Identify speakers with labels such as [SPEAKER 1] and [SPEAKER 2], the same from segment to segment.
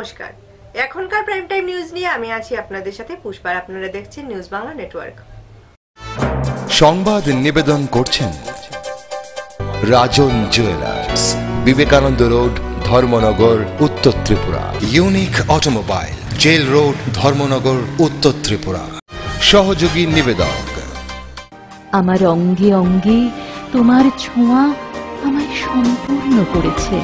[SPEAKER 1] নমস্কার, এখনকার prime time news নিয়ে আমি আছি আপনাদের সাথে পুষ্পার। আপনারা দেখছেন নিউজ বাংলা নেটওয়ার্ক।
[SPEAKER 2] সংবাদ নিবেদন করছেন Rajan jewellers, Vivekananda road, Dharmanagar, Uttar Tripura. Unique automobile, jail road, Dharmanagar, Uttar Tripura. সহযোগী নিবেদক
[SPEAKER 3] আমার অঙ্গে অঙ্গে তোমার ছোঁয়া আমায় সম্পূর্ণ করেছে।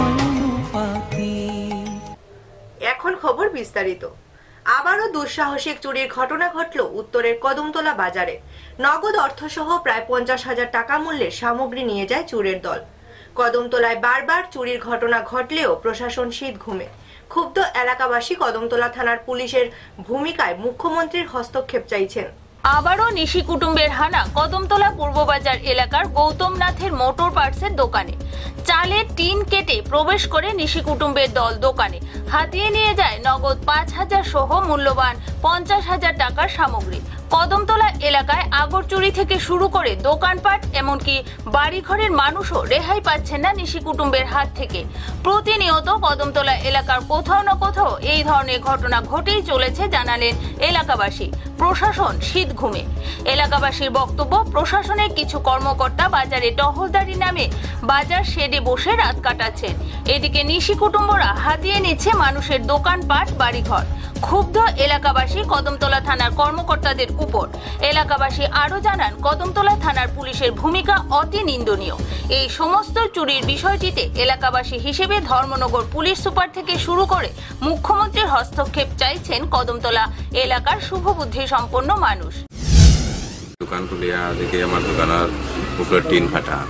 [SPEAKER 1] এখন খবর বিস্তারিত। আবারও দুঃসাহসিক চুরির ঘটনা ঘটল উত্তরের কদমতলা বাজারে। নগদ অর্থসহ প্রায় 50,000 টাকা মূল্যের সামগ্রী নিয়ে যায় চোরের দল। কদমতলায় বারবার চুরির ঘটনা ঘটলেও প্রশাসন শীত ঘুমে। ক্ষুব্ধ এলাকাবাসী কদমতলা থানার পুলিশের ভূমিকায় মুখ্যমন্ত্রীর হস্তক্ষেপ চাইছেন।
[SPEAKER 4] আবারও নিশি কুটুম্বের হানা কদমতলা পূর্ববাজার এলাকার গৌতম নাথের মোটর পার্টসের দোকানে। চালের টিন কেটে প্রবেশ করে নিশি কুটুম্বের দল দোকানে হাতিয়ে নিয়ে যায় নগদ 5,000 সহ মূল্যবান 50,000 টাকার সামগ্রী। কদমতলা এলাকায় আগর চুরি থেকে শুরু করে দোকানপাট এমনকি বাড়িঘরের মানুষও রেহাই পাচ্ছেন না নিশি কুটুম্বের হাত থেকে। প্রতিনিয়ত কদমতলা এলাকার কোথাও না কোথাও এই ধরনের ঘটনা ঘটেই চলেছে জানালেন এলাকাবাসী। প্রশাসন শীত ঘুমে। এলাকাবাসীর বক্তব্য, প্রশাসনের কিছু কর্মকর্তা বাজারে টহলদারি নামে বাজার শেডে বসে রাত কাটাচ্ছেন। এদিকে নিশি কুটুম্বরা হাতিয়ে নিচ্ছে মানুষের দোকানপাট, বাড়িঘর। ক্ষুব্ধ এলাকাবাসী কদমতলা থানার কর্মকর্তাদের উপর। এলাকাবাসী আরো জানান, কদমতলা থানার পুলিশের ভূমিকা অতি নিন্দনীয়। এই সমস্ত চুরির বিষয়টিতে এলাকাবাসী হিসেবে ধর্মনগর পুলিশ সুপার থেকে শুরু করে মুখ্যমন্ত্রীর হস্তক্ষেপ চাইছেন কদমতলা এলাকার শুভবুদ্ধি সম্পন্ন মানুষ।
[SPEAKER 5] দোকান খুলিয়া দেখি আমার দোকানের উপরে টিন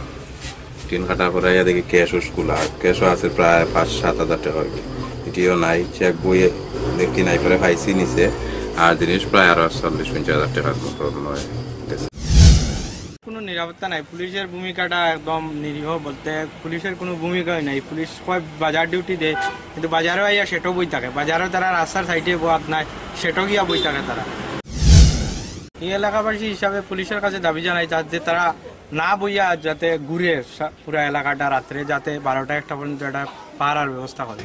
[SPEAKER 5] কাটা করে দেখি ক্যাশও খোলা, ক্যাশও আছে প্রায় 5-7 হাজার টাকা। এটিও নাই, চেক বই দেখি নাই, পরে পাইছি নিচে। আর জিনিস প্রায় আরো 40-50 হাজার টাকার মতো নয়।
[SPEAKER 6] কোনো নিরাপত্তা নাই। পুলিশের ভূমিকাটা একদম নিরীহ, বলতে পুলিশের কোনো ভূমিকাই নাই। পুলিশ কয় বাজার ডিউটি দেয়, কিন্তু বাজারও আইয়া সেটাও বই থাকে। বাজারও তারা রাস্তার সাইডে বোয়াত নাই, সেটাও গিয়া বই থাকে তারা। এই এলাকাবাসী হিসাবে পুলিশের কাছে দাবি জানাই যে তারা না বইয়া যাতে ঘুরে পুরো এলাকাটা রাত্রে যাতে 12টা-1টা পর্যন্ত একটা পাহারার ব্যবস্থা করে।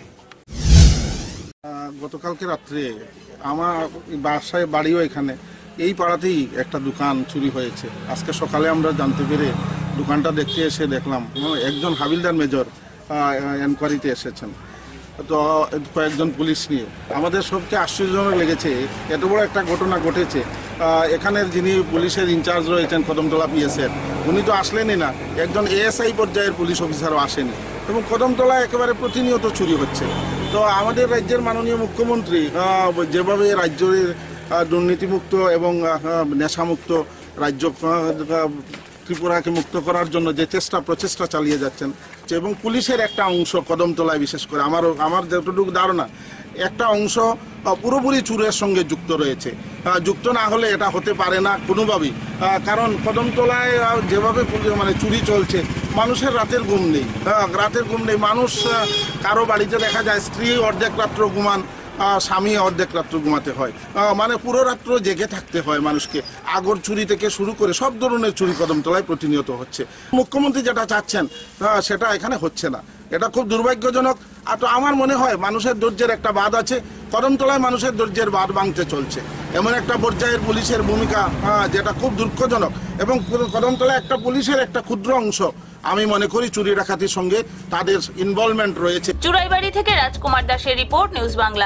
[SPEAKER 7] গতকালকে রাত্রে আমার বাসায় বাড়িও এখানে, এই পাড়াতেই একটা দোকান চুরি হয়েছে। আজকে সকালে আমরা জানতে পেরে দোকানটা দেখতে এসে দেখলাম একজন হাবিলদার মেজর এনকোয়ারিতে এসেছেন, তো কয়েকজন পুলিশ নিয়ে। আমাদের সবচেয়ে আশ্চর্যজনক লেগেছে, এত বড় একটা ঘটনা ঘটেছে। এখানের যিনি পুলিশের ইনচার্জ রয়েছেন কদমতলা পিএসের, উনি তো আসলেনই না, একজন এএসআই পর্যায়ের পুলিশ অফিসারও আসেনি। এবং কদমতলায় একেবারে প্রতিনিয়ত চুরি হচ্ছে। তো আমাদের রাজ্যের মাননীয় মুখ্যমন্ত্রী যেভাবে রাজ্যের দুর্নীতিমুক্ত এবং নেশামুক্ত রাজ্য ত্রিপুরাকে মুক্ত করার জন্য যে প্রচেষ্টা চালিয়ে যাচ্ছেন, এবং পুলিশের একটা অংশ কদমতলায় বিশেষ করে আমার যতটুকু ধারণা একটা অংশ পুরোপুরি চুরের সঙ্গে যুক্ত রয়েছে। যুক্ত না হলে এটা হতে পারে না কোনোভাবেই। কারণ কদমতলায় যেভাবে চুরি চলছে, মানুষের রাতের ঘুম নেই। মানুষ কারো বাড়িতে দেখা যায় স্ত্রী অর্ধেক রাত্র ঘুমান, স্বামী অর্ধেক রাত্র ঘুমাতে হয়, পুরো রাত্র জেগে থাকতে হয় মানুষকে। আগর চুরি থেকে শুরু করে সব ধরনের চুরি কদমতলায় প্রতিনিয়ত হচ্ছে। মুখ্যমন্ত্রী যেটা চাচ্ছেন সেটা এখানে হচ্ছে না, এটা খুব দুর্ভাগ্যজনক। আর তো আমার মনে হয় মানুষের ধৈর্যের একটা বাঁধ আছে, কদমতলায় মানুষের ধৈর্যের বাঁধ ভাঙতে চলছে। এমন একটা পর্যায়ের পুলিশের ভূমিকা যেটা খুব দুঃখজনক। এবং কদমতলায় একটা পুলিশের একটা ক্ষুদ্র অংশ আমি মনে করি চুরি ডাকাতির সঙ্গে তাদের ইনভলভমেন্ট রয়েছে।
[SPEAKER 4] চুরাইবাড়ি থেকে রাজকুমার দাসের রিপোর্ট, নিউজ বাংলা।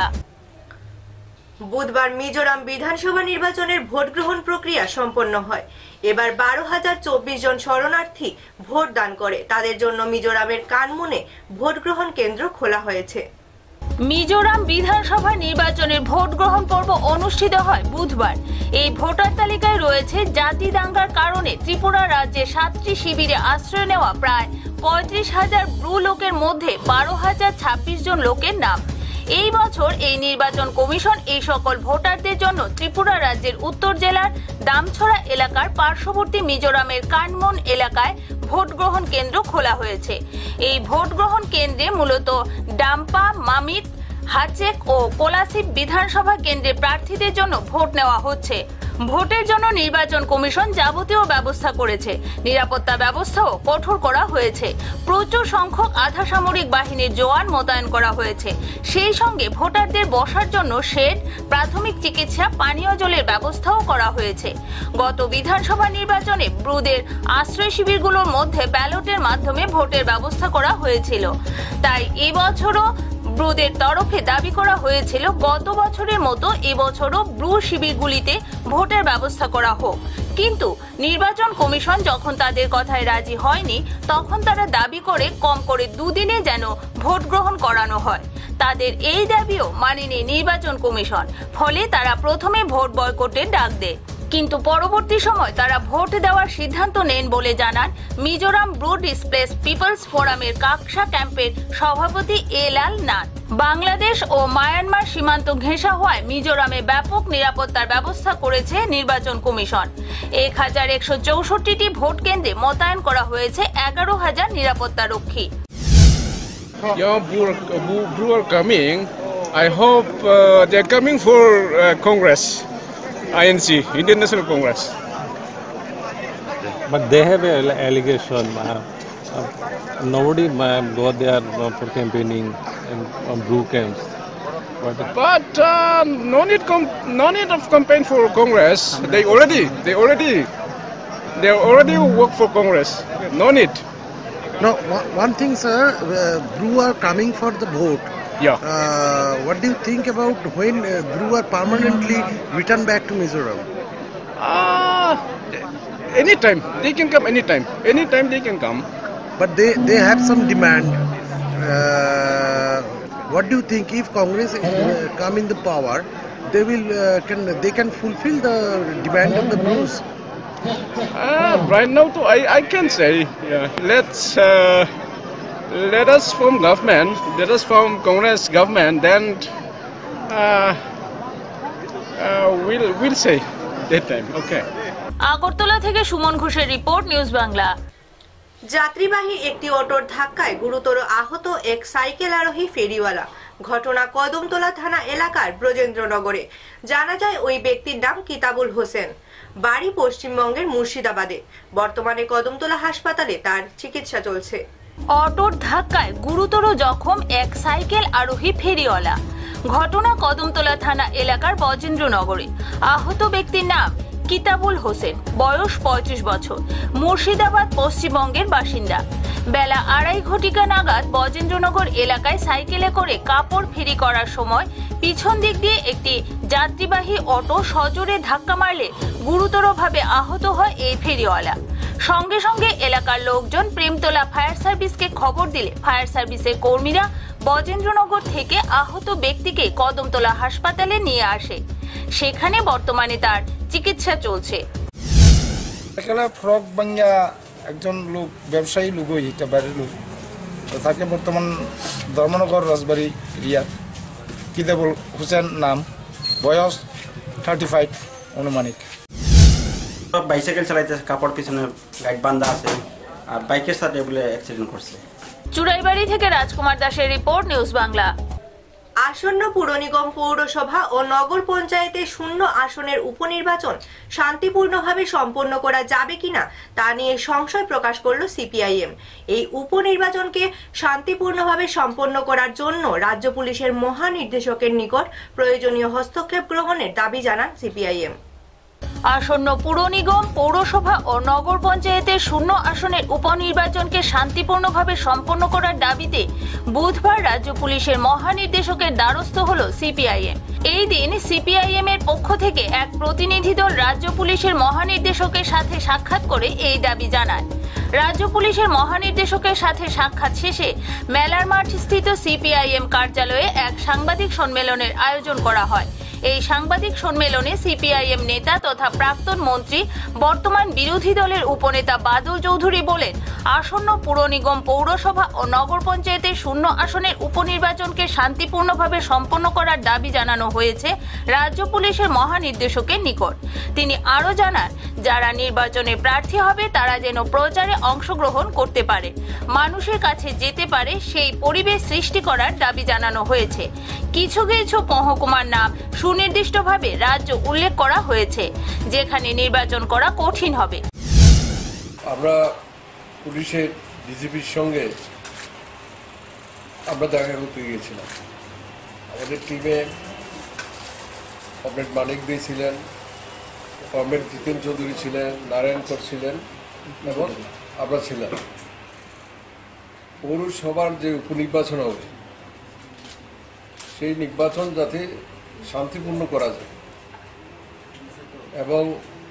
[SPEAKER 1] বুধবার মিজোরাম বিধানসভা নির্বাচনের ভোট গ্রহণ প্রক্রিয়া সম্পন্ন হয়। এবার 12,024 জন শরণার্থী ভোট দান করে। তাদের জন্য মিজোরামের কানমুনে ভোট গ্রহণ কেন্দ্র খোলা হয়েছে।
[SPEAKER 4] মিজোরাম বিধানসভা নির্বাচনের ভোট গ্রহণ পর্ব অনুষ্ঠিত হয় বুধবার। এই ভোটার তালিকায় রয়েছে জাতি দাঙ্গার কারণে ত্রিপুরা রাজ্যে 7টি শিবিরে আশ্রয় নেওয়া প্রায় 35,000 ব্রু লোকের মধ্যে 12,026 জন লোকের নাম। এই বছর এই নির্বাচন কমিশন এই সকল ভোটারদের জন্য ত্রিপুরা রাজ্যের উত্তর জেলার দামছড়া এলাকার পার্শ্ববর্তী মিজোরামের কানমন এলাকায় ভোট গ্রহণ কেন্দ্র খোলা হয়েছে। এই ভোট গ্রহণ কেন্দ্রে মূলত ডাম্পা, মামিত, হাচেক ও কোলাসিব বিধানসভা কেন্দ্রে প্রার্থীদের জন্য ভোট নেওয়া হচ্ছে। ভোটের জন্য নির্বাচন কমিশন যাবতীয় ব্যবস্থা করেছে। নিরাপত্তা ব্যবস্থাও কঠোর করা হয়েছে। প্রচুর সংখ্যক আধা সামরিক বাহিনীর জওয়ান মোতায়েন করা হয়েছে। সেই সঙ্গে ভোটারদের বসার জন্য শেড, প্রাথমিক চিকিৎসা, পানীয় জলের ব্যবস্থাও করা হয়েছে। গত বিধানসভা নির্বাচনে ব্রুদের আশ্রয় শিবিরগুলোর মধ্যে ব্যালটের মাধ্যমে ভোটের ব্যবস্থা করা হয়েছিল। তাই এবছরও ব্রুদের তরফে দাবি করা হয়েছিল গত বছরের মতো এবছরও ব্রু শিবিরগুলিতে ভোটের ব্যবস্থা করা হোক। কিন্তু নির্বাচন কমিশন যখন তাদের কথায় রাজি হয়নি, তখন তারা দাবি করে কম করে 2 দিনে যেন ভোট গ্রহণ করানো হয়। তাদের এই দাবিও মানেনি নির্বাচন কমিশন। ফলে তারা প্রথমে ভোট বয়কটের ডাক দেয়, কিন্তু পরবর্তী সময় তারা ভোট দেওয়ার সিদ্ধান্ত নেন বলে জানান মিজোরাম ব্রু ডিসপ্লেস পিপলস ফোরামের কাকসা ক্যাম্পের সভাপতি এলাল নাথ। বাংলাদেশ ও মায়ানমার সীমান্ত ঘেঁষা হওয়ায় মিজোরামে ব্যাপক নিরাপত্তার ব্যবস্থা করেছে নির্বাচন কমিশন। 1164টি ভোট কেন্দ্রে মোতায়েন করা হয়েছে 11,000 নিরাপত্তা রক্ষী।
[SPEAKER 8] Bru are coming. I hope they're coming for Congress, INC, Indian National Congress.
[SPEAKER 9] But they have an allegation. Nobody go there for campaigning in Bru camps.
[SPEAKER 8] But no need of campaign for Congress. They already work for Congress. No need.
[SPEAKER 10] No, one thing, sir, Bru are coming for the vote.
[SPEAKER 8] Yeah.
[SPEAKER 10] What do you think about when Bru are permanently return back to Mizoram?
[SPEAKER 8] Anytime they can come. Anytime they can come.
[SPEAKER 10] But they have some demand. What do you think if Congress come in the power, they can fulfill the demand of the Brus?
[SPEAKER 8] Right now, too, I can say, let us form government, let us form Congress government, then we'll say that time. Okay.
[SPEAKER 4] Agartala থেকে সুমন ঘোষের report, news Bangla.
[SPEAKER 1] যাত্রীবাহী একটি অটোর ধাক্কায় গুরুতর আহত এক cycle আরোহী ফেরিওয়ালা। ঘটনা কদমতলা থানা এলাকার ব্রজেন্দ্রনগরে। জানা যায় ওই ব্যক্তির নাম কিতাবুল হোসেন, বাড়ি পশ্চিমবঙ্গের মুর্শিদাবাদে। বর্তমানে কদমতলা হাসপাতালে তার চিকিৎসা চলছে।
[SPEAKER 4] অটোর ধাক্কায় গুরুতর জখম এক সাইকেল আরোহী ফেরিওয়ালা। ঘটনা কদমতলা থানা এলাকার ব্রজেন্দ্রনগরে। আহত ব্যক্তির নাম কিতাবুল হোসেন, বয়স 35 বছর, মুর্শিদাবাদ পশ্চিমবঙ্গের বাসিন্দা। বেলা 2:30 ঘটিকা নাগাদ ব্রজেন্দ্রনগর এলাকায় সাইকেলে করে কাপড় ফেরি করার সময় পিছন দিক দিয়ে একটি যাত্রীবাহী অটো সজোরে ধাক্কা মারলে গুরুতরভাবে আহত হয় এই ফেরিওয়ালা। সঙ্গে সঙ্গে এলাকার লোকজন প্রেমতলা ফায়ার সার্ভিসকে খবর দিলে ফায়ার সার্ভিসের কর্মীরা ব্রজেন্দ্রনগর থেকে আহত ব্যক্তিকে কদমতলা হাসপাতালে নিয়ে আসে। সেখানে বর্তমানে তার চিকিৎসা চলছে।
[SPEAKER 11] এখানে ফ্রক বাঙ্গা একজন লোক, ব্যবসায়ী লোক, এটা বাড়ির লোক, তাকে বর্তমান ধর্মনগর রাজবাড়ি এরিয়ার কিতাবুল হোসেন নাম, বয়স 35 অনুমানিক।
[SPEAKER 12] বাইসাইকেল চালাইতে কাপড় পিছনে গাইড বান্ধা আছে আর বাইকের সাথে বলে অ্যাক্সিডেন্ট করছে।
[SPEAKER 4] চুরাইবাড়ি থেকে রাজকুমার দাসের রিপোর্ট, নিউজ বাংলা।
[SPEAKER 1] আসন্ন পুর নিগম, পৌরসভা ও নগর পঞ্চায়েতে 0 আসনের উপনির্বাচন শান্তিপূর্ণভাবে সম্পন্ন করা যাবে কিনা তা নিয়ে সংশয় প্রকাশ করল সিপিআইএম। এই উপনির্বাচনকে শান্তিপূর্ণভাবে সম্পন্ন করার জন্য রাজ্য পুলিশের মহানির্দেশকের নিকট প্রয়োজনীয় হস্তক্ষেপ গ্রহণের দাবি জানান সিপিআইএম।
[SPEAKER 4] আসন্ন পুর নিগম, পৌরসভা ও নগর পঞ্চায়েতের 0 আসনের উপনির্বাচনকে শান্তিপূর্ণভাবে সম্পন্ন করার দাবিতে বুধবার রাজ্য পুলিশের মহানির্দেশকের দ্বারস্থ হল সিপিআইএম। এই দিন সিপিআইএম এর পক্ষ থেকে এক প্রতিনিধি দল রাজ্য পুলিশের মহানির্দেশকের সাথে সাক্ষাৎ করে এই দাবি জানায়। রাজ্য পুলিশের মহানির্দেশকের সাথে সাক্ষাৎ শেষে মেলার মাঠ স্থিত সিপিআইএম কার্যালয়ে এক সাংবাদিক সম্মেলনের আয়োজন করা হয়। এই সাংবাদিক সম্মেলনে সিপিআইএম নেতা তথা প্রাক্তন মন্ত্রী, বর্তমান বিরোধী দলের উপনেতা বাদল চৌধুরী বলেন, আসন্ন পুর নিগম, পৌরসভা ও নগর পঞ্চায়েতের 0 আসনের উপনির্বাচনকে শান্তিপূর্ণভাবে সম্পন্ন করার দাবি জানানো হয়েছে রাজ্য পুলিশ পুলিশের মহানির্দেশকের নিকট। তিনি আরো জানান, যারা নির্বাচনে প্রার্থী হবে তারা যেন প্রচারে অংশগ্রহণ করতে পারে, মানুষের কাছে যেতে পারে, সেই পরিবেশ সৃষ্টি করার দাবি জানানো হয়েছে। কিছু কিছু মহকুমার নাম সুনির্দিষ্টভাবে রাজ্য উল্লেখ করা হয়েছে, যেখানে নির্বাচন করা কঠিন হবে।
[SPEAKER 13] আমরা পুলিশের ডিজিপির সঙ্গে আমরা দেখা করতে গিয়েছিলাম। আমাদের টিমে কমরেড মানিক দে ছিলেন, কমরেড জিতেন চৌধুরী ছিলেন, নারায়ণ কর ছিলেন এবং আমরা ছিলাম। পৌরসভার যে উপনির্বাচন হবে সেই নির্বাচন যাতে শান্তিপূর্ণ করা যায় এবং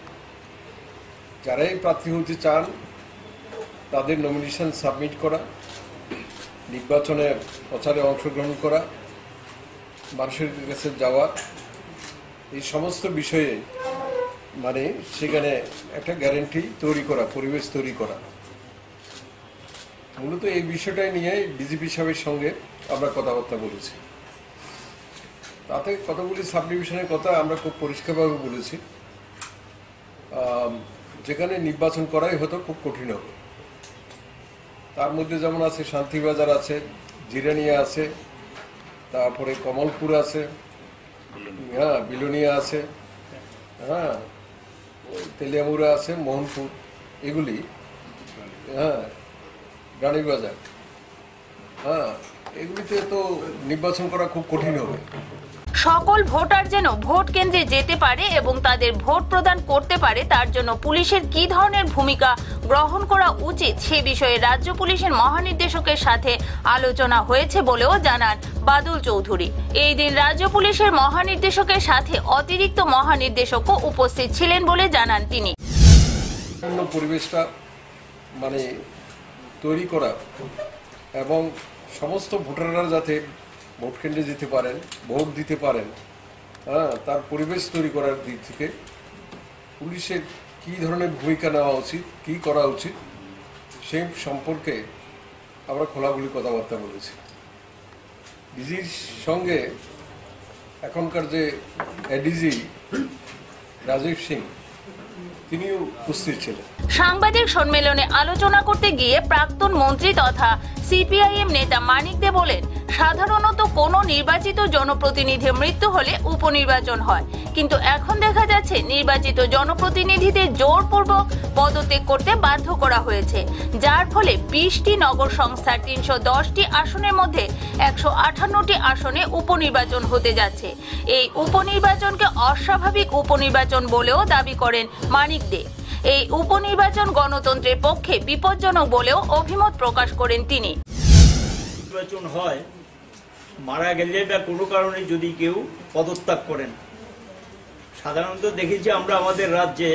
[SPEAKER 13] যারাই প্রার্থী হতে চান তাদের নমিনেশন সাবমিট করা, নির্বাচনে প্রচারে অংশগ্রহণ করা, মানুষের কাছে যাওয়া, এই সমস্ত বিষয়ে মানে সেখানে একটা গ্যারান্টি তৈরি করা, পরিবেশ তৈরি করা। মূলত এই বিষয়টাই নিয়ে ডিজিপি সাহেবের সঙ্গে আমরা কথাবার্তা বলেছি। তাতে কতগুলি সাব ডিভিশনের কথা আমরা খুব পরিষ্কারভাবে বলেছি, যেখানে নির্বাচন করাই হয়তো খুব কঠিন হবে। তার মধ্যে যেমন আছে শান্তিবাজার আছে, জিরানিয়া আছে, তারপরে কমলপুর আছে, হ্যাঁ বিলোনিয়া আছে, হ্যাঁ তেলিয়ামুড়া আছে, মোহনপুর, এগুলি, হ্যাঁ রানীবাজার, হ্যাঁ এগুলিতে তো নির্বাচন করা খুব কঠিন হবে।
[SPEAKER 4] সকল ভোটার যেন ভোট কেন্দ্রে যেতে পারে এবং তাদের ভোট প্রদান করতে পারে, তার জন্য পুলিশের কি ধরনের ভূমিকা গ্রহণ করা উচিত সে বিষয়ে রাজ্য পুলিশের মহানির্দেশকের সাথে আলোচনা হয়েছে বলেও জানান বাদল চৌধুরী। এই দিন রাজ্য পুলিশের মহানির্দেশকের সাথে অতিরিক্ত মহানির্দেশকও উপস্থিত ছিলেন বলে জানান তিনি।
[SPEAKER 13] পরিবেশটা মানে তৈরি করা এবং সমস্ত ভোটাররা যাতে ভোট কেন্দ্রে যেতে পারেন, ভোট দিতে পারেন, হ্যাঁ তার পরিবেশ তৈরি করার দিক থেকে পুলিশের কী ধরনের ভূমিকা নেওয়া উচিত, কী করা উচিত সেই সম্পর্কে আমরা খোলাখুলি কথাবার্তা বলেছি। ডিজির সঙ্গে এখনকার যে এডিজি রাজীব সিং তিনিও উপস্থিত ছিলেন।
[SPEAKER 4] সাংবাদিক সম্মেলনে আলোচনা করতে গিয়ে প্রাক্তন মন্ত্রী তথা সিপিআইএম নেতা মানিক দে বলেন, সাধারণত কোনো নির্বাচিত জনপ্রতিনিধির মৃত্যু হলে উপনির্বাচন হয়, কিন্তু এখন দেখা যাচ্ছে নির্বাচিত জনপ্রতিনিধিদের জোরপূর্বক পদত্যাগ করতে বাধ্য করা হয়েছে, যার ফলে 20টি নগর সংস্থার 310টি আসনের মধ্যে 158টি আসনে উপনির্বাচন হতে যাচ্ছে। এই উপনির্বাচনকে অস্বাভাবিক উপনির্বাচন বলেও দাবি করেন মানিক দে। এই উপনির্বাচন গণতন্ত্রের পক্ষে বিপজ্জনক বলেও অভিমত প্রকাশ করেন তিনি।
[SPEAKER 14] নির্বাচন হয়, মারা গেলে বা কোনো কারণে যদি কেউ পদত্যাগ করেন, সাধারণত দেখেছি আমরা আমাদের রাজ্যে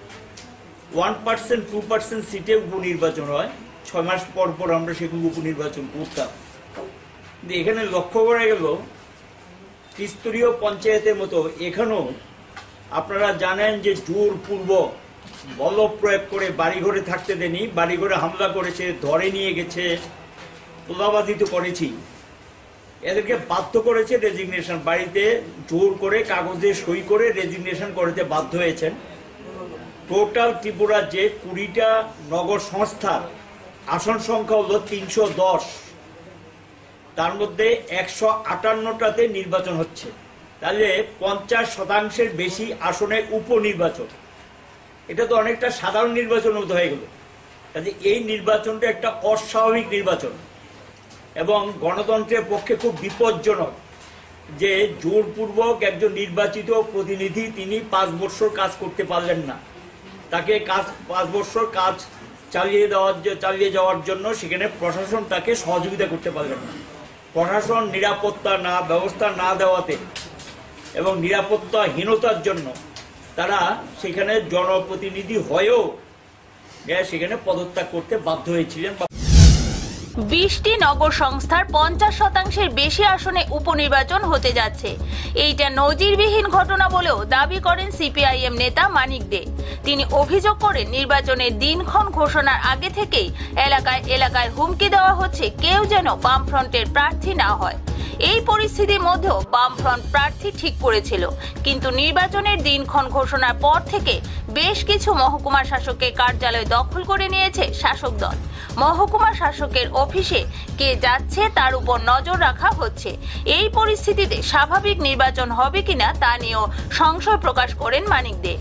[SPEAKER 14] 1% 2% সিটে উপনির্বাচন হয়, 6 মাস পর পর আমরা সেগুলো উপনির্বাচন করতাম। কিন্তু এখানে লক্ষ্য করা গেল ত্রিস্তরীয় পঞ্চায়েতের মতো এখানেও আপনারা জানেন যে জোরপূর্বক বল প্রয়োগ করে বাড়িঘরে থাকতে দেনি, বাড়িঘরে হামলা করেছে, ধরে নিয়ে গেছে, তোলাবাজিত করেছি, এদেরকে বাধ্য করেছে রেজিগনেশন, বাড়িতে জোর করে কাগজে সই করে রেজিগনেশন করতে বাধ্য হয়েছেন। টোটাল ত্রিপুরা যে 20টা নগর সংস্থার আসন সংখ্যা হলো 310, তার মধ্যে 158টাতে নির্বাচন হচ্ছে, তাহলে 50% বেশি আসনে উপনির্বাচন। এটা তো অনেকটা সাধারণ নির্বাচন মতো হয়ে গেল। কাজে এই নির্বাচনটা একটা অস্বাভাবিক নির্বাচন এবং গণতন্ত্রের পক্ষে খুব বিপজ্জনক যে জোরপূর্বক একজন নির্বাচিত প্রতিনিধি তিনি 5 বছর কাজ করতে পারলেন না, তাকে 5 বছর কাজ চালিয়ে যাওয়ার জন্য সেখানে প্রশাসন তাকে সহযোগিতা করতে পারলেন না। প্রশাসন নিরাপত্তা ব্যবস্থা না দেওয়াতে এবং নিরাপত্তাহীনতার জন্য তারা সেখানে জনপ্রতিনিধি হয়েও সেখানে পদত্যাগ করতে বাধ্য হয়েছিলেন।
[SPEAKER 4] 20টি নগর সংস্থার 50% বেশি আসনে উপনির্বাচন হতে যাচ্ছে। এইটা নজিরবিহীন ঘটনা বলেও দাবি করেন সিপিআইএম নেতা মানিক দে। তিনি অভিযোগ করেন নির্বাচনের দিনক্ষণ ঘোষণার আগে থেকেই এলাকায় হুমকি দেওয়া হচ্ছে কেউ যেন বামফ্রন্টের প্রার্থী না হয়। এই পরিস্থিতির মধ্যেও বামফ্রন্ট প্রার্থী ঠিক করেছিল, কিন্তু নির্বাচনের দিনক্ষণ ঘোষণার পর থেকে বেশ কিছু মহকুমা শাসকের কার্যালয় দখল করে নিয়েছে শাসক দল। মহকুমা শাসকের অফিসে কে যাচ্ছে তার উপর নজর রাখা হচ্ছে। এই পরিস্থিতিতে স্বাভাবিক নির্বাচন হবে কিনা তা নিয়েও সংশয় প্রকাশ করেন মানিক দে।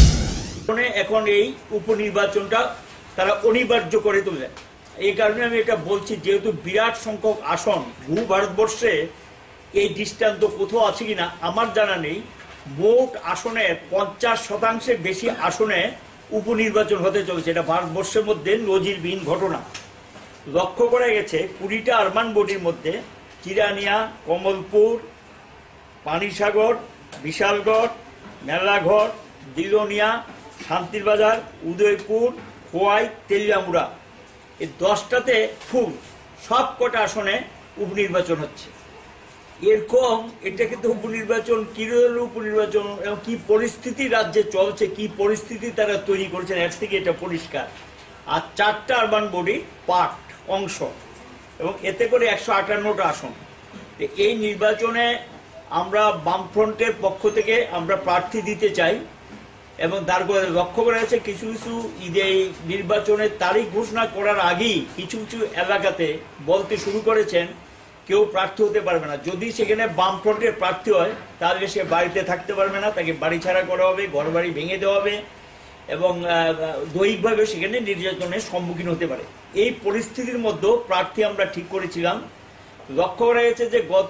[SPEAKER 14] এখন এই উপনির্বাচনটা তারা অনিবার্য করে তুললেন। এই কারণে আমি এটা বলছি, যেহেতু বিরাট সংখ্যক আসন ভারতবর্ষে এই দৃষ্টান্ত কোথাও আছে কিনা আমার জানা নেই। মোট আসনের 50% বেশি আসনে উপনির্বাচন হতে চলেছে। এটা ভারতবর্ষের মধ্যে নজিরবিহীন ঘটনা। লক্ষ্য করা গেছে 20টা আরবান বডির মধ্যে চিরানিয়া, কমলপুর, পানিসাগর, বিশালগড়, মেলাঘর, দিলোনিয়া, শান্তিরবাজার, উদয়পুর, খোয়াই, তেলিয়ামুড়া, এই 10টাতে ফুল সব কটা আসনে উপনির্বাচন হচ্ছে। এরকম এটা কিন্তু উপনির্বাচন, কি উপনির্বাচন এবং কি পরিস্থিতি রাজ্যে চলছে, কি পরিস্থিতি তারা তৈরি করেছেন, এর থেকে এটা পরিষ্কার। আর 4টা আরবান বডি পার্ট অংশ এবং এতে করে 158টা আসন। এই নির্বাচনে আমরা বামফ্রন্টের পক্ষ থেকে আমরা প্রার্থী দিতে চাই এবং তারপরে লক্ষ্য করা যাচ্ছে কিছু কিছু নির্বাচনের তারিখ ঘোষণা করার আগেই কিছু কিছু এলাকাতে বলতে শুরু করেছেন কেউ প্রার্থী হতে পারবে না। যদি সেখানে বামফ্রন্টের প্রার্থী হয় তাহলে সে বাড়িতে থাকতে পারবে না, তাকে বাড়ি ছাড়া করা হবে, ঘর বাড়ি ভেঙে দেওয়া হবে এবং দৈহিকভাবে সেখানে নির্যাতনের সম্মুখীন হতে পারে। এই পরিস্থিতির মধ্যেও প্রার্থী আমরা ঠিক করেছিলাম। লক্ষ্য করা গেছে যে গত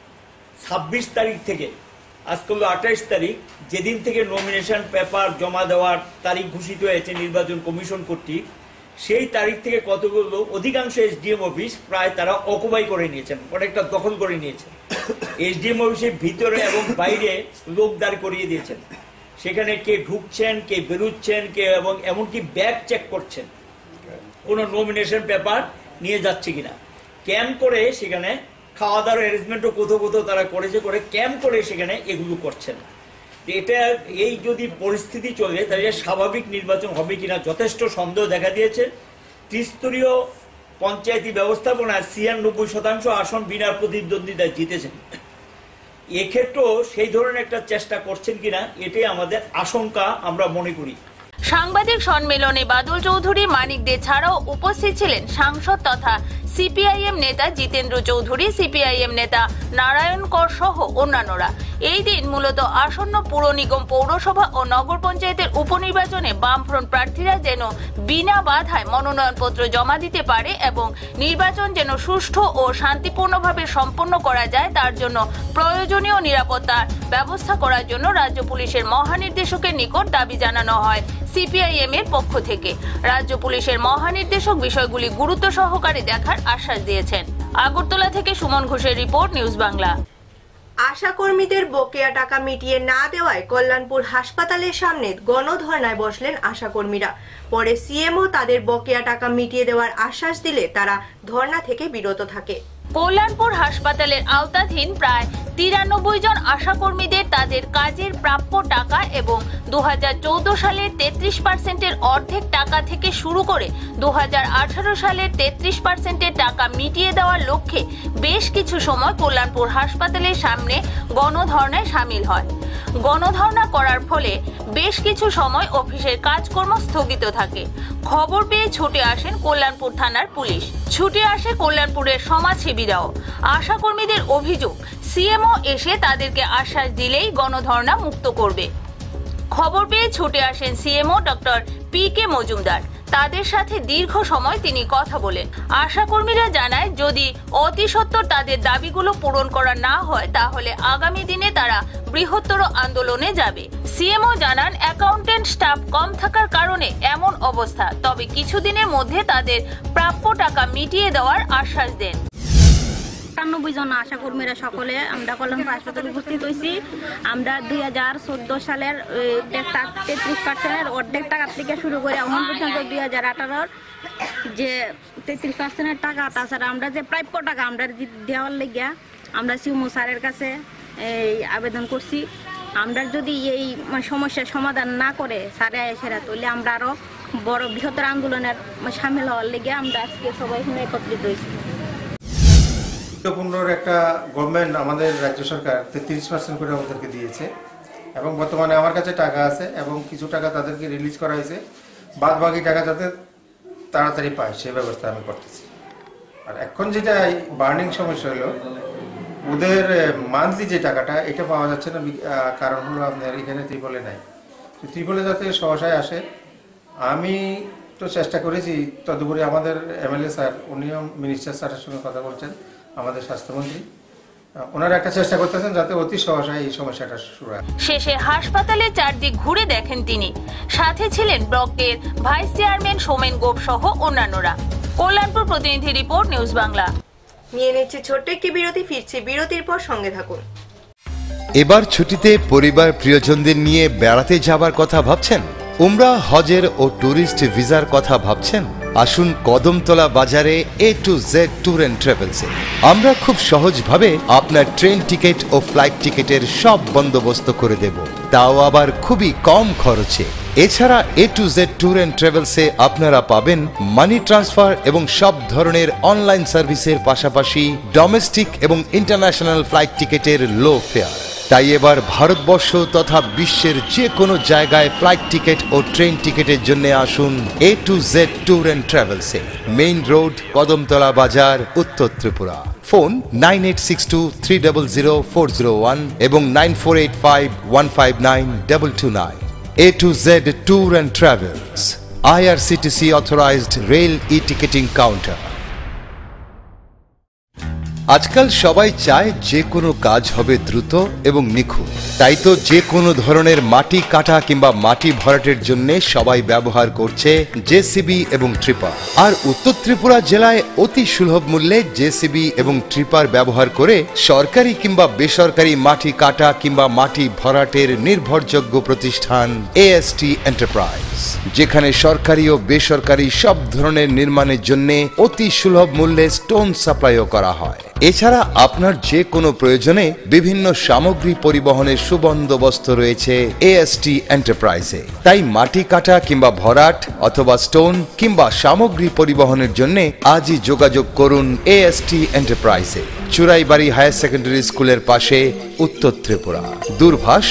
[SPEAKER 14] 26 তারিখ থেকে আজকে হলো 28 তারিখ, যেদিন থেকে নমিনেশন পেপার জমা দেওয়ার তারিখ ঘোষিত হয়েছে নির্বাচন কমিশন কর্তৃক, সেই তারিখ থেকে কতগুলো অধিকাংশ এসডিএম অফিস প্রায় তারা অকুপাই করে নিয়েছেন, অনেকটা দখল করে নিয়েছেন। এসডিএম অফিসের ভিতরে এবং বাইরে লোক দাঁড় করিয়ে দিয়েছেন। সেখানে কে ঢুকছেন, কে বেরোচ্ছেন, কে এবং এমনকি ব্যাগ চেক করছেন কোনো নমিনেশন পেপার নিয়ে যাচ্ছে কিনা। ক্যাম্প করে সেখানে খাওয়া দাওয়ার অ্যারেঞ্জমেন্টও কোথাও কোথাও তারা করেছে, করে ক্যাম্প করে সেখানে এগুলো করছেন। এটা এই যদি পরিস্থিতি চলে তাহলে স্বাভাবিক নির্বাচন হবে কিনা যথেষ্ট সন্দেহ দেখা দিয়েছে। ত্রিস্তরীয় পঞ্চায়েতি ব্যবস্থাপনায় 96% আসন বিনা প্রতিদ্বন্দ্বিতায় জিতেছেন। এক্ষেত্রেও সেই ধরনের একটা চেষ্টা করছেন কিনা এটাই আমাদের আশঙ্কা আমরা মনে করি।
[SPEAKER 4] সাংবাদিক সম্মেলনে বাদল চৌধুরী, মানিক দে ছাড়াও উপস্থিত ছিলেন সাংসদ তথা সিপিআইএম নেতা জিতেন্দ্র চৌধুরী, সিপিআইএম নেতা নারায়ণ কর সহ অন্যান্যরা। এই দিন মূলত আসন্ন পুর নিগম, পৌরসভা ও নগর পঞ্চায়েতের উপনির্বাচনে বামফ্রন্ট প্রার্থীরা যেন বিনা বাধায় মনোনয়নপত্র জমা দিতে পারে এবং নির্বাচন যেন সুষ্ঠু ও শান্তিপূর্ণভাবে সম্পন্ন করা যায় তার জন্য প্রয়োজনীয় নিরাপত্তার ব্যবস্থা করার জন্য রাজ্য পুলিশের মহানির্দেশকের নিকট দাবি জানানো হয় সিপিআইএম এর পক্ষ থেকে। রাজ্য পুলিশের মহানির্দেশক বিষয়গুলি গুরুত্ব সহকারে দেখার আশ্বাস দিয়েছেন। আগরতলা থেকে সুমন ঘোষের রিপোর্ট, নিউজ বাংলা।
[SPEAKER 1] আশাকর্মীদের বকেয়া টাকা মিটিয়ে না দেওয়ায় কল্যাণপুর হাসপাতালের সামনে গণধর্নায় বসলেন আশাকর্মীরা। পরে সিএমও তাদের বকেয়া টাকা মিটিয়ে দেওয়ার আশ্বাস দিলে তারা ধর্না থেকে বিরত থাকে।
[SPEAKER 4] কল্যাণপুর হাসপাতালের আওতাধীন প্রায় 93 জন আশাকর্মীদের তাদের কাজের প্রাপ্য টাকা এবং 2014 সালের 33% অর্ধেক টাকা থেকে শুরু করে 2018 সালের 33% টাকা মিটিয়ে দেওয়ার লক্ষ্যে বেশ কিছু সময় কল্যাণপুর হাসপাতালের সামনে গণধর্নায় সামিল হয়। গণধর্না করার ফলে বেশ কিছু সময় অফিসের কাজকর্ম স্থগিত থাকে। খবর পেয়ে ছুটে আসেন কল্যাণপুর থানার পুলিশ, ছুটে আসে কল্যাণপুরের সমাজসেবীরাও। আশাকর্মীদের অভিযোগ, সিএমও এসে তাদেরকে আশ্বাস দিলেই গণধর্না মুক্ত করবে। খবর পেয়ে ছুটে আসেন সিএমও ডক্টর পি.কে. মজুমদার। তাদের সাথে দীর্ঘ সময় তিনি কথা বলেন। আশাকর্মীরা জানায় যদি অতি সত্বর তাদের দাবিগুলো পূরণ করা না হয় তাহলে আগামী দিনে তারা বৃহত্তর আন্দোলনে যাবে। সিএমও জানান অ্যাকাউন্টেন্ট স্টাফ কম থাকার কারণে এমন অবস্থা, তবে কিছুদিনের মধ্যে তাদের প্রাপ্য টাকা মিটিয়ে দেওয়ার আশ্বাস দেন।
[SPEAKER 15] 91 জন আশাকর্মীরা সকলে আমরা কল্যাণপুর হাসপাতালে উপস্থিত হয়েছি। আমরা 2014 সালের 33% অর্ধেক টাকা থেকে শুরু করে এখন পর্যন্ত 2018 যে 33% টাকা, তাছাড়া আমরা যে প্রাপ্য টাকা আমরা দেওয়ার লেগে আমরা সিএমও স্যারের কাছে এই আবেদন করছি। আমরা যদি এই সমস্যার সমাধান না করে স্যারে এসেরা তাহলে আমরা আরো বড় বৃহত্তর আন্দোলনের সামিল হওয়ার লেগে আমরা আজকে সবাই এখানে একত্রিত হয়েছি।
[SPEAKER 16] গুরুত্বপূর্ণ একটা গভর্নমেন্ট আমাদের রাজ্য সরকার 33% করে আমাদেরকে দিয়েছে এবং বর্তমানে আমার কাছে টাকা আছে এবং কিছু টাকা তাদেরকে রিলিজ করা হয়েছে, বাদ বাকি টাকা যাতে তাড়াতাড়ি পায় সেই ব্যবস্থা আমি করতেছি। আর এখন যেটা বার্নিং সমস্যা হলো ওদের মান্থলি যে টাকাটা এটা পাওয়া যাচ্ছে না, কারণ হলো আপনার এখানে ত্রিপলে নাই। ত্রিপলে যাতে সহসায় আসে আমি তো চেষ্টা করেছি, তদুপরি আমাদের এমএলএ স্যার উনিও মিনিস্টার স্যারের সঙ্গে কথা বলছেন, আমাদের স্বাস্থ্যমন্ত্রী ওনারা একটা চেষ্টা করতেছেন যাতে অতি সহসায় এই সমস্যাটা শুরু হয়।
[SPEAKER 4] শেষে হাসপাতালে চারদিক ঘুরে দেখেন তিনি, সাথে ছিলেন ব্লকের ভাইস চেয়ারম্যান সোমেন গোপ সহ অন্যান্যরা। কল্যাণপুর প্রতিনিধি রিপোর্ট, নিউজ বাংলা।
[SPEAKER 1] নিয়ে নিচ্ছে ছোট্ট একটি বিরতি, ফিরছি বিরতির পর, সঙ্গে থাকুন।
[SPEAKER 2] এবার ছুটিতে পরিবার প্রিয়জনদের নিয়ে বেড়াতে যাবার কথা ভাবছেন? উমরা, হজের ও ট্যুরিস্ট ভিসার কথা ভাবছেন? আসুন কদমতলা বাজারে A to Z tour and ট্রাভেলসে। আমরা খুব সহজভাবে আপনার ট্রেন টিকিট ও ফ্লাইট টিকিটের সব বন্দোবস্ত করে দেব, তাও আবার খুবই কম খরচে। এছাড়া A to Z tour and ট্রাভেলসে আপনারা পাবেন মানি ট্রান্সফার এবং সব ধরনের অনলাইন সার্ভিসের পাশাপাশি ডোমেস্টিক এবং ইন্টারন্যাশনাল ফ্লাইট টিকিটের লো ফেয়ার। তাই এবার ভারতবর্ষ তথা বিশ্বের যে কোনো জায়গায় ফ্লাইট টিকিট ও ট্রেন টিকিটের জন্য আসুন A to Z tour and ট্রাভেলসে, মেইন রোড, কদমতলা বাজার, উত্তর ত্রিপুরা। ফোন 9862300401 এবং 9485159229। A to Z tour and travels, IRCTC authorised rail e ticketing counter. আজকাল সবাই চায় যে কোনো কাজ হবে দ্রুত এবং নিখুঁত, তাই তো যে কোনো ধরনের মাটি কাটা কিংবা মাটি ভরাটের জন্য সবাই ব্যবহার করছে জেসিবি এবং ট্রিপার। আর উত্তর ত্রিপুরা জেলায় অতি সুলভ মূল্যে জেসিবি এবং ট্রিপার ব্যবহার করে সরকারি কিংবা বেসরকারি মাটি কাটা কিংবা মাটি ভরাটের নির্ভরযোগ্য প্রতিষ্ঠান AST এন্টারপ্রাইজ, যেখানে সরকারি ও বেসরকারি সব ধরনের নির্মাণের জন্য অতি সুলভ মূল্যে স্টোন সাপ্লাইও করা হয়। এছাড়া আপনার যে কোনো প্রয়োজনে বিভিন্ন সামগ্রী পরিবহনের সুবন্দোবস্ত রয়েছে AST এন্টারপ্রাইজে। তাই মাটি কাটা কিংবা ভরাট অথবা স্টোন কিংবা সামগ্রী পরিবহনের জন্য আজই যোগাযোগ করুন AST এন্টারপ্রাইজে, চুরাইবাড়ি হায়ার সেকেন্ডারি স্কুলের পাশে, উত্তর ত্রিপুরা। দূরভাষ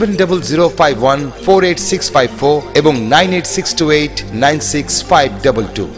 [SPEAKER 2] 7005148654 এবং 9862896522।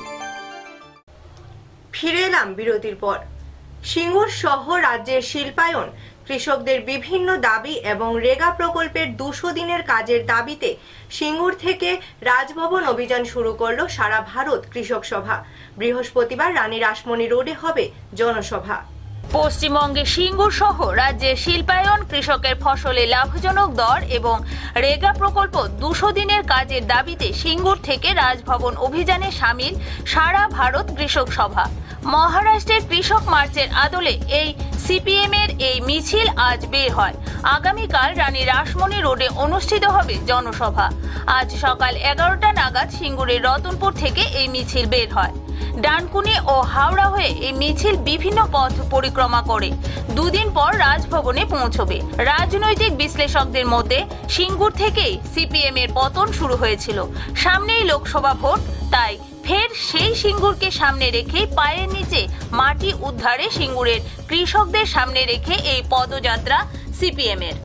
[SPEAKER 1] ফিরে এলাম বিরতির পর। সিঙ্গুর সহ রাজ্যের শিল্পায়ন কৃষকদের বিভিন্ন দাবি এবং রেগা প্রকল্পের 200 দিনের কাজের দাবিতে সিঙ্গুর থেকে রাজভবন অভিযান শুরু করল সারা ভারত কৃষক সভা। বৃহস্পতিবার রানী রাসমণি রোডে হবে জনসভা।
[SPEAKER 4] পশ্চিমবঙ্গে সিঙ্গুর সহ রাজ্যের শিল্পায়ন কৃষকের ফসলে লাভজনক দর এবং রেগা প্রকল্প 200 দিনের কাজের দাবিতে সিঙ্গুর থেকে রাজভবন অভিযানে সামিল সারা ভারত কৃষক সভা। মহারাষ্ট্রের কৃষক মার্চের আদলে এই সিপিএম এর এই মিছিল আজ বের হয়। আগামীকাল রানী রাসমণি রোডে অনুষ্ঠিত হবে জনসভা। আজ সকাল 11টা নাগাদ সিঙ্গুরের রতনপুর থেকে এই মিছিল বের হয়। ডানকুনি ও হাওড়া হয়ে এই মিছিল বিভিন্ন পথ পরিক্রমা করে দুদিন পর রাজভবনে পৌঁছবে। রাজনৈতিক বিশ্লেষকদের মধ্যে সিঙ্গুর থেকেই সিপিএম এর পতন শুরু হয়েছিল। সামনেই লোকসভা ভোট, তাই ফের সেই সিঙ্গুরকে সামনে রেখে পায়ের নিচে মাটি উদ্ধারে সিঙ্গুরের কৃষকদের সামনে রেখে এই পদযাত্রা সিপিএম এর।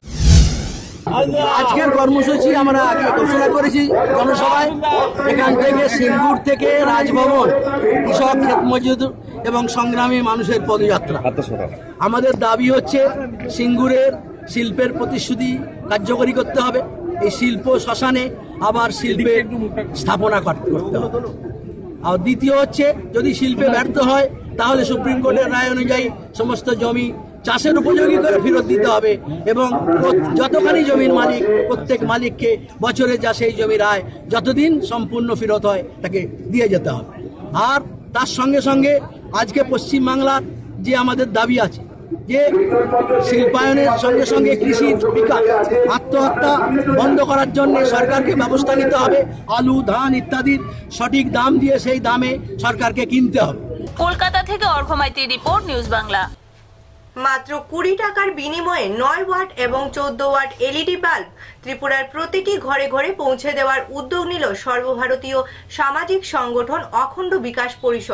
[SPEAKER 17] আজকের কর্মসূচি আমরা আগে ঘোষণা করেছি জনসভায়। এখান থেকে সিঙ্গুর থেকে রাজভবন কৃষক, ক্ষেত মজুর এবং সংগ্রামী মানুষের পদযাত্রা। আমাদের দাবি হচ্ছে সিঙ্গুরের শিল্পের প্রতিশ্রুতি কার্যকরী করতে হবে। এই শিল্প শ্মশানে আবার শিল্পের স্থাপনা করতে হবে। আর দ্বিতীয় হচ্ছে, যদি শিল্পে ব্যর্থ হয় তাহলে সুপ্রিম কোর্টের রায় অনুযায়ী সমস্ত জমি চাষের উপযোগী করে ফেরত দিতে হবে এবং যতখানি জমির মালিক প্রত্যেক মালিককে বছরে যা সেই জমির আয় যতদিন সম্পূর্ণ ফেরত হয় তাকে দিয়ে যেতে হবে। আর তার সঙ্গে সঙ্গে আজকে পশ্চিমবাংলার যে আমাদের দাবি আছে যে শিল্পায়নের সঙ্গে সঙ্গে কৃষির বিকাশ, আত্মহত্যা বন্ধ করার জন্য সরকারকে ব্যবস্থা নিতে হবে। আলু, ধান ইত্যাদির সঠিক দাম দিয়ে সেই দামে সরকারকে কিনতে হবে।
[SPEAKER 4] কলকাতা থেকে অর্ঘমাইতির রিপোর্ট, নিউজ বাংলা।
[SPEAKER 1] মাত্র 20 টাকার বিনিময়ে 9 ওয়াট এবং 14 ওয়াট এলইডি বাল্ব ত্রিপুরার প্রতিটি ঘরে ঘরে পৌঁছে দেওয়ার উদ্যোগ নিল সর্বভারতীয় সামাজিক সংগঠন অখণ্ড বিকাশ পরিষদ।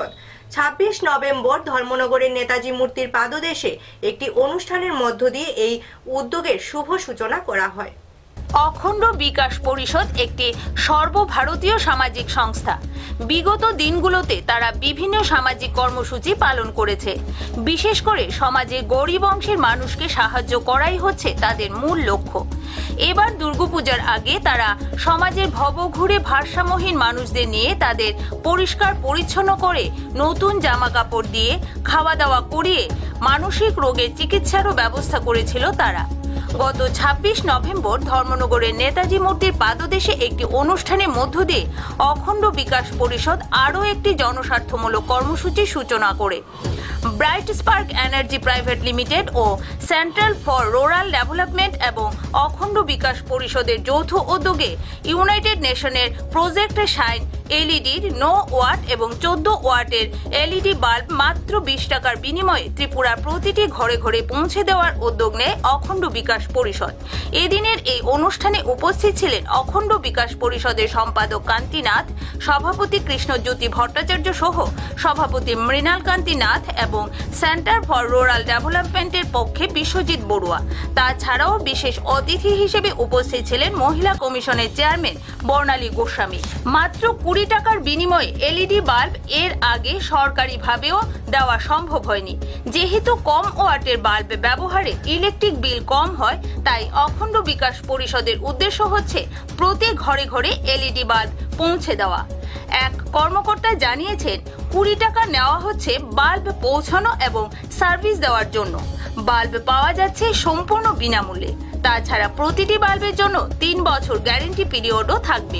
[SPEAKER 1] 26 নভেম্বর ধর্মনগরের নেতাজি মূর্তির পাদদেশে একটি অনুষ্ঠানের মধ্য দিয়ে এই উদ্যোগের শুভ সূচনা করা হয়।
[SPEAKER 4] অখণ্ড বিকাশ পরিষদ একটি সর্বভারতীয় সামাজিক সংস্থা। বিগত দিনগুলোতে তারা বিভিন্ন সামাজিক কর্মসূচি পালন করেছে। বিশেষ করে সমাজে গরিব অংশের মানুষকে সাহায্য করাই হচ্ছে তাদের মূল লক্ষ্য। এবার দুর্গাপূজার আগে তারা সমাজের ভবঘুরে ভারসাম্যহীন মানুষদের নিয়ে তাদের পরিষ্কার পরিচ্ছন্ন করে নতুন জামা কাপড় দিয়ে খাওয়া দাওয়া করিয়ে মানসিক রোগের চিকিৎসারও ব্যবস্থা করেছিল তারা। গত 26 নভেম্বর ধর্মনগরের নেতাজি মূর্তির পাদদেশে একটি অনুষ্ঠানের মধ্য দিয়ে অখণ্ড বিকাশ পরিষদ আরও একটি জনস্বার্থমূলক কর্মসূচির সূচনা করে। Bright spark energy private limited ও সেন্ট্রাল ফর রুরাল ডেভেলপমেন্ট এবং অখণ্ড বিকাশ পরিষদের যৌথ উদ্যোগে ইউনাইটেড নেশনের প্রজেক্ট শাইন এলইডির 9 ওয়াট এবং 14 ওয়াটের এলইডি বাল্ব মাত্র 20 টাকার বিনিময়ে ত্রিপুরার প্রতিটি ঘরে ঘরে পৌঁছে দেওয়ার উদ্যোগ নেয় অখণ্ড বিকাশ পরিষদ। এদিনের এই অনুষ্ঠানে উপস্থিত ছিলেন অখণ্ড বিকাশ পরিষদের সম্পাদক কান্তি নাথ, সভাপতি কৃষ্ণজ্যোতি ভট্টাচার্য সহ সভাপতি মৃণাল কান্তি নাথ এবং সেন্টার ফর রুরাল ডেভেলপমেন্টের পক্ষে বিশ্বজিৎ বড়ুয়া। তাছাড়াও বিশেষ অতিথি হিসেবে উপস্থিত ছিলেন মহিলা কমিশনের চেয়ারম্যান বর্ণালী গোস্বামী। মাত্র 20 টাকার বিনিময়ে এলইডি বাল্ব এর আগে সরকারিভাবেও দেওয়া সম্ভব হয়নি। যেহেতু কম ওয়াটের বাল্ব ব্যবহারে ইলেকট্রিক বিল কম হয়, তাই অখণ্ড বিকাশ পরিষদের উদ্দেশ্য হচ্ছে প্রতি ঘরে ঘরে এলইডি বাল্ব পৌঁছে দেওয়া। এক কর্মকর্তা জানিয়েছেন 20 টাকা নেওয়া হচ্ছে বাল্ব পৌঁছানো এবং সার্ভিস দেওয়ার জন্য। বাল্ব পাওয়া যাচ্ছে সম্পূর্ণ বিনামূল্যে। তাছাড়া প্রতিটি বাল্বের জন্য 3 বছর গ্যারেন্টি পিরিয়ডও থাকবে।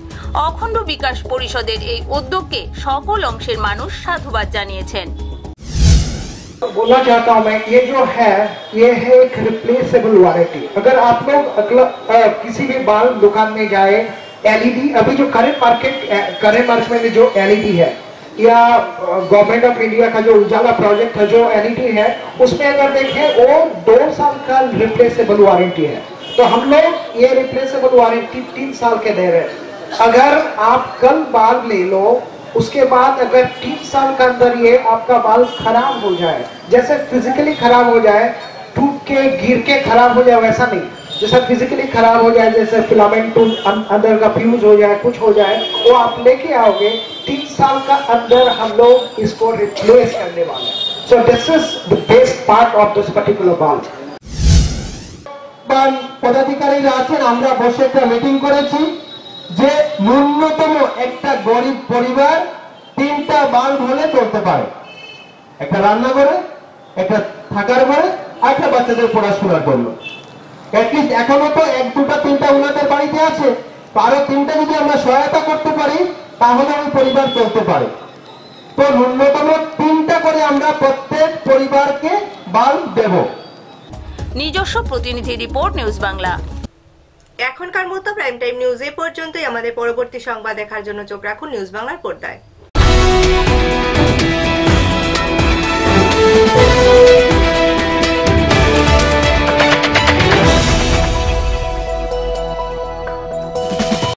[SPEAKER 4] অখণ্ড বিকাশ পরিষদের এই উদ্যোগকে সকল অংশের মানুষ সাধুবাদ জানিয়েছেন।
[SPEAKER 18] बोलना चाहता हूँ मैं, ये जो है ये है एक रिप्लेसेबल वारंटी। अगर आप लोग किसी भी बाल दुकान में जाए, एलईडी अभी जो करंट मार्केट में जो एलईडी है या गवर्नमेंट ऑफ इंडिया का जो उजाला प्रोजेक्ट है जो एलईडी है, उसमें अगर देखें वो 2 साल का रिप्लेसेबल वारंटी है। तो हम लोग ये रिप्लेसेबल वारंटी 3 साल के दे रहे हैं। अगर आप कल बाल ले लो, उसके बाद अगर 3 साल के अंदर ये आपका बाल खराब हो जाए, जैसे फिजिकली खराब हो जाए, टूट के गिर के खराब हो जाए, वैसा नहीं। जैसा फिजिकली खराब हो जाए, जैसे फिलामेंट अंदर का फ्यूज हो जाए, कुछ हो जाए, वो आप लेके आओगे, 3 साल का अंदर हम लोग इसको रिप्लेस करने वाले हैं। So this is the best part of this particular बाल।
[SPEAKER 19] পদাধিকারীরা আছেন, আমরা বসে একটা মিটিং করেছি যে ন্যূনতম একটা গরিব পরিবার 3টা বাল্ব হলে চলতে পারে। একটা রান্না করে, একটা থাকার ঘরে, আর একটা বাচ্চাদের পড়াশোনার জন্য। অ্যাটলিস্ট এখনো তো 1, 2টা 3টা ওনাদের বাড়িতে আছে, আরো 3টা যদি আমরা সহায়তা করতে পারি তাহলে ওই পরিবার চলতে পারে। তো ন্যূনতম 3টা করে আমরা প্রত্যেক পরিবারকে বাল্ব দেব।
[SPEAKER 4] নিজস্ব প্রতিনিধি রিপোর্ট, নিউজ বাংলা।
[SPEAKER 1] এখনকার মতো প্রাইম টাইম নিউজ এ পর্যন্তই। আমাদের পরবর্তী সংবাদ দেখার জন্য চোখ রাখুন নিউজ বাংলার পর্দায়।